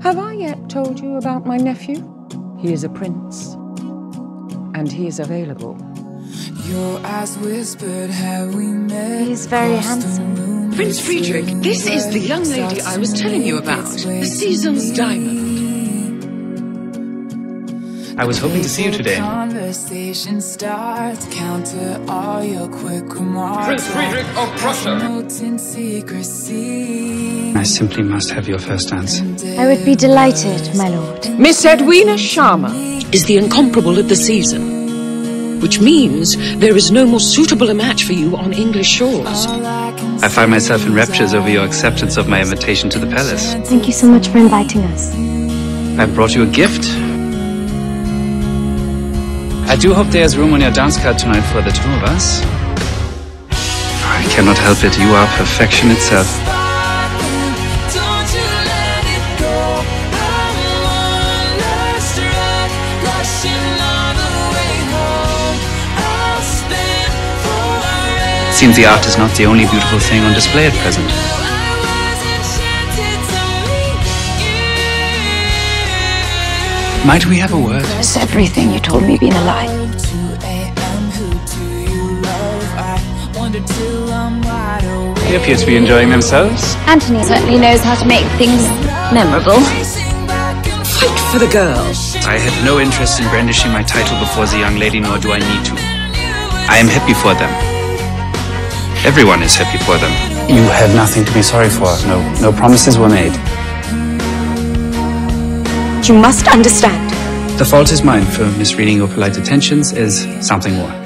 Have I yet told you about my nephew? He is a prince, and he is available. Your eyes whispered, have we met? He's very handsome. Prince Friedrich, this is the young lady I was telling you about. The season's diamond. I was hoping to see you today. Conversation starts, counter all your quick remarks. Prince Friedrich of Prussia. I simply must have your first dance. I would be delighted, my lord. Miss Edwina Sharma Is the incomparable of the season, which means there is no more suitable a match for you on English shores. I find myself in raptures over your acceptance of my invitation to the palace. Thank you so much for inviting us. I brought you a gift. I do hope there's room on your dance card tonight for the two of us. I cannot help it, you are perfection itself. Seems the art is not the only beautiful thing on display at present. Might we have a word? Has everything you told me been a lie? They appear to be enjoying themselves. Anthony certainly knows how to make things memorable. Fight for the girl. I have no interest in brandishing my title before the young lady, nor do I need to. I am happy for them. Everyone is happy for them. You have nothing to be sorry for. No promises were made. You must understand. The fault is mine for misreading your polite attentions as something more.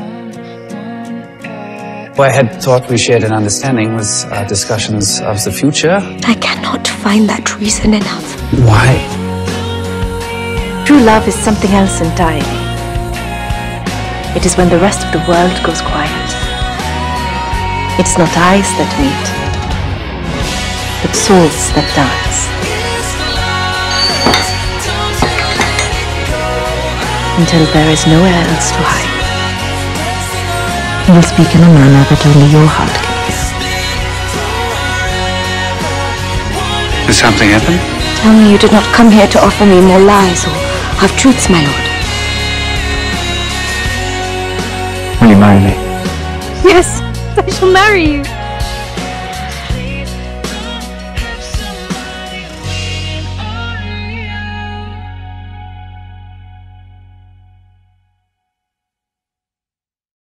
What I had thought we shared an understanding was our discussions of the future. I cannot find that reason enough. Why? True love is something else entirely. It is when the rest of the world goes quiet. It's not eyes that meet, but souls that dance. Until there is nowhere else to hide. You will speak in a manner that only your heart can hear. Did something happen? Tell me you did not come here to offer me more lies or half-truths, my lord. Will you marry me? Yes, I shall marry you.